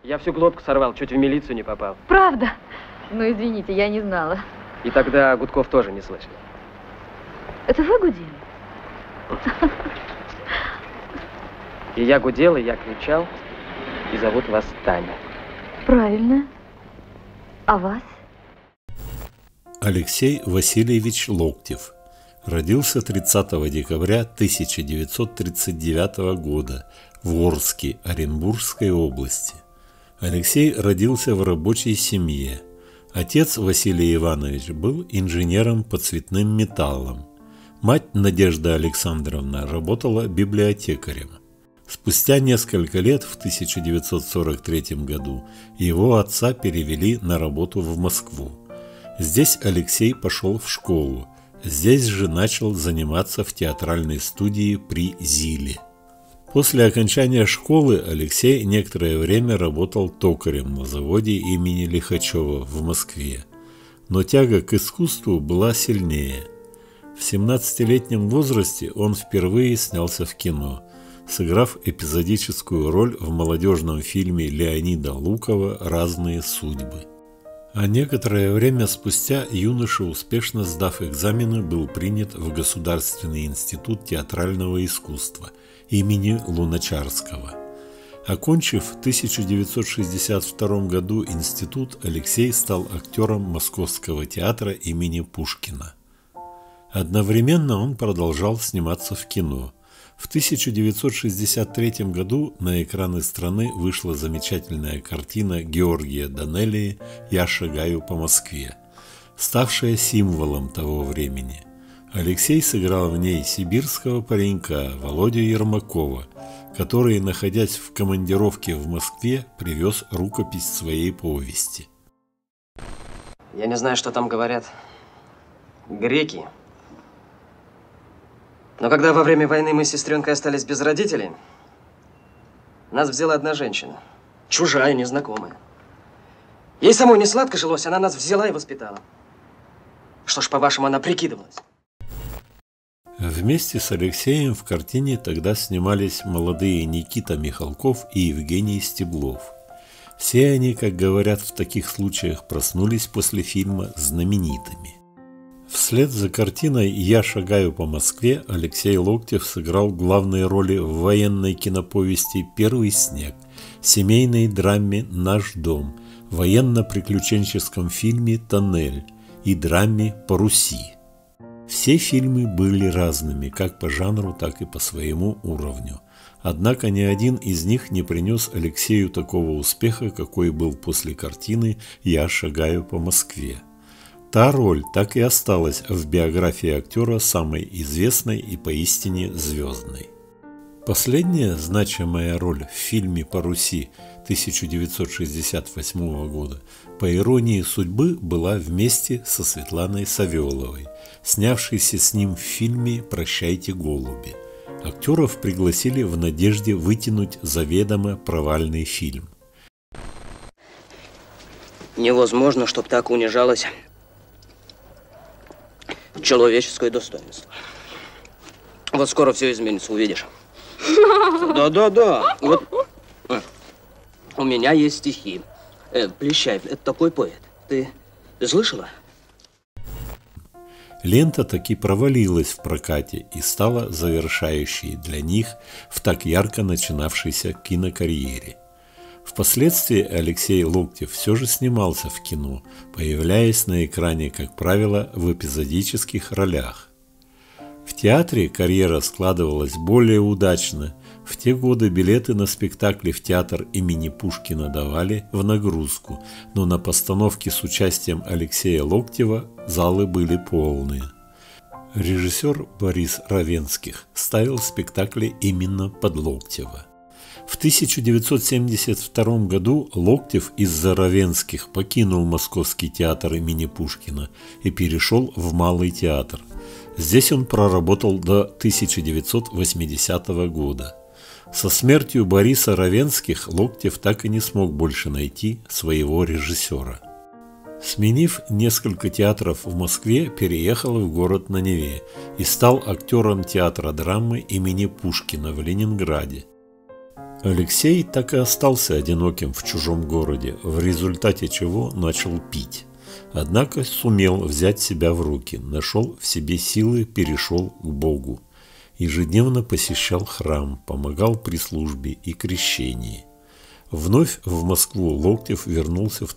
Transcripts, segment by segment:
Я всю глотку сорвал, чуть в милицию не попал. Правда? Ну, извините, я не знала. И тогда гудков тоже не слышали. Это вы гудели? И я гудел, и я кричал, и зовут вас Таня. Правильно. А вас? Алексей Васильевич Локтев. Родился 30 декабря 1939 года в Орске Оренбургской области. Алексей родился в рабочей семье. Отец Василий Иванович был инженером по цветным металлам. Мать Надежда Александровна работала библиотекарем. Спустя несколько лет, в 1943 году, его отца перевели на работу в Москву. Здесь Алексей пошел в школу. Здесь же начал заниматься в театральной студии при ЗИЛе. После окончания школы Алексей некоторое время работал токарем на заводе имени Лихачева в Москве. Но тяга к искусству была сильнее. В 17-летнем возрасте он впервые снялся в кино, сыграв эпизодическую роль в молодежном фильме Леонида Лукова «Разные судьбы». А некоторое время спустя юноша, успешно сдав экзамены, был принят в Государственный институт театрального искусства имени Луначарского. Окончив в 1962 году институт, Алексей стал актером Московского театра имени Пушкина. Одновременно он продолжал сниматься в кино. В 1963 году на экраны страны вышла замечательная картина Георгия Данелии «Я шагаю по Москве», ставшая символом того времени. Алексей сыграл в ней сибирского паренька Володю Ермакова, который, находясь в командировке в Москве, привез рукопись своей повести. Я не знаю, что там говорят греки. Но когда во время войны мы с сестренкой остались без родителей, нас взяла одна женщина. Чужая, незнакомая. Ей самой не сладко жилось, она нас взяла и воспитала. Что ж, по-вашему, она прикидывалась? Вместе с Алексеем в картине тогда снимались молодые Никита Михалков и Евгений Стеблов. Все они, как говорят в таких случаях, проснулись после фильма знаменитыми. Вслед за картиной «Я шагаю по Москве» Алексей Локтев сыграл главные роли в военной киноповести «Первый снег», семейной драме «Наш дом», военно-приключенческом фильме «Тоннель» и драме «По Руси». Все фильмы были разными, как по жанру, так и по своему уровню. Однако ни один из них не принес Алексею такого успеха, какой был после картины «Я шагаю по Москве». Та роль так и осталась в биографии актера самой известной и поистине звездной. Последняя значимая роль в фильме «По Руси» 1968 года, по иронии судьбы, была вместе со Светланой Савеловой, снявшейся с ним в фильме «Прощайте, голуби». Актеров пригласили в надежде вытянуть заведомо провальный фильм. Невозможно, чтоб так унижалось человеческое достоинство. Вот скоро все изменится, увидишь. Да. Вот у меня есть стихи. Плещаев, это такой поэт. Ты слышала? Лента таки провалилась в прокате и стала завершающей для них в так ярко начинавшейся кинокарьере. Впоследствии Алексей Локтев все же снимался в кино, появляясь на экране, как правило, в эпизодических ролях. В театре карьера складывалась более удачно. В те годы билеты на спектакли в театр имени Пушкина давали в нагрузку, но на постановки с участием Алексея Локтева залы были полные. Режиссер Борис Равенских ставил спектакли именно под Локтева. В 1972 году Локтев из-за Равенских покинул Московский театр имени Пушкина и перешел в Малый театр. Здесь он проработал до 1980 года. Со смертью Бориса Равенских Локтев так и не смог больше найти своего режиссера. Сменив несколько театров в Москве, переехал в город на Неве и стал актером театра драмы имени Пушкина в Ленинграде. Алексей так и остался одиноким в чужом городе, в результате чего начал пить. Однако сумел взять себя в руки, нашел в себе силы, перешел к Богу. Ежедневно посещал храм, помогал при службе и крещении. Вновь в Москву Локтев вернулся в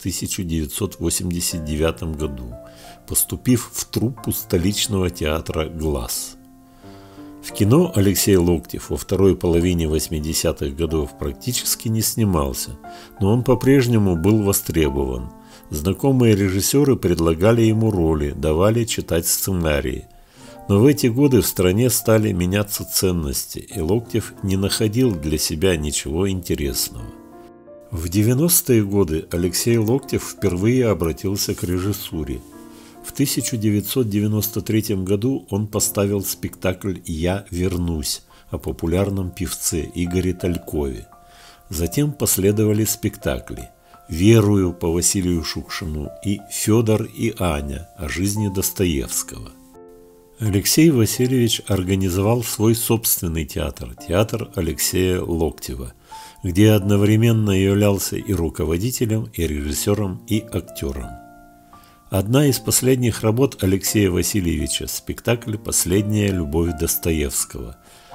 1989 году, поступив в труппу столичного театра «Глаз». В кино Алексей Локтев во второй половине 80-х годов практически не снимался, но он по-прежнему был востребован. Знакомые режиссеры предлагали ему роли, давали читать сценарии. Но в эти годы в стране стали меняться ценности, и Локтев не находил для себя ничего интересного. В 90-е годы Алексей Локтев впервые обратился к режиссуре. В 1993 году он поставил спектакль «Я вернусь» о популярном певце Игоре Талькове. Затем последовали спектакли «Верую» по Василию Шукшину и «Федор и Аня» о жизни Достоевского. Алексей Васильевич организовал свой собственный театр, театр Алексея Локтева, где одновременно являлся и руководителем, и режиссером, и актером. Одна из последних работ Алексея Васильевича – спектакль «Последняя любовь Достоевского».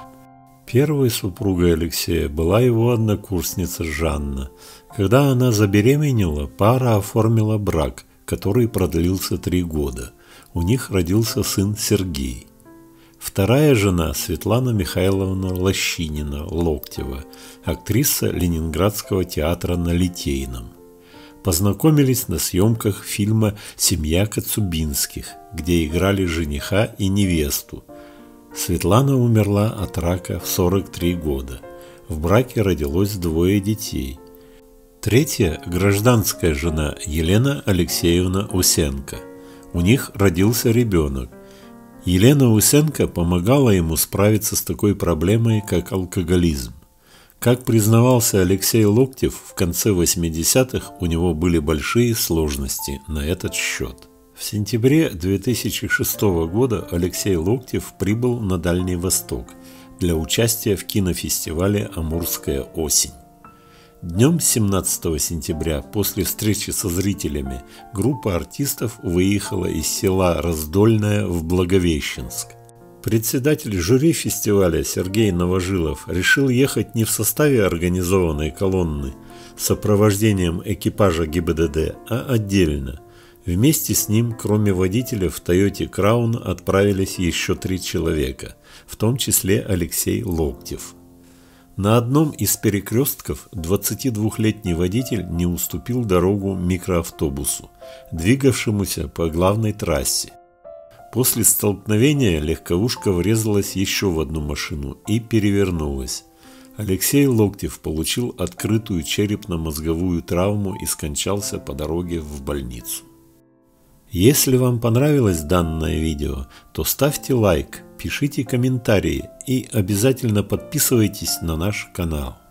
Первой супругой Алексея была его однокурсница Жанна. Когда она забеременела, пара оформила брак, который продлился 3 года. У них родился сын Сергей. Вторая жена Светлана Михайловна Лощинина Локтева, актриса Ленинградского театра на Литейном. Познакомились на съемках фильма «Семья Коцюбинских», где играли жениха и невесту. Светлана умерла от рака в 43 года. В браке родилось 2 детей. Третья – гражданская жена Елена Алексеевна Усенко. У них родился ребенок. Елена Усенко помогала ему справиться с такой проблемой, как алкоголизм. Как признавался Алексей Локтев, в конце 80-х у него были большие сложности на этот счет. В сентябре 2006 года Алексей Локтев прибыл на Дальний Восток для участия в кинофестивале «Амурская осень». Днем 17 сентября, после встречи со зрителями, группа артистов выехала из села Раздольное в Благовещенск. Председатель жюри фестиваля Сергей Новожилов решил ехать не в составе организованной колонны с сопровождением экипажа ГИБДД, а отдельно. Вместе с ним, кроме водителя, в Тойоте Краун отправились еще 3 человека, в том числе Алексей Локтев. На одном из перекрестков 22-летний водитель не уступил дорогу микроавтобусу, двигавшемуся по главной трассе. После столкновения легковушка врезалась еще в одну машину и перевернулась. Алексей Локтев получил открытую черепно-мозговую травму и скончался по дороге в больницу. Если вам понравилось данное видео, то ставьте лайк, пишите комментарии и обязательно подписывайтесь на наш канал.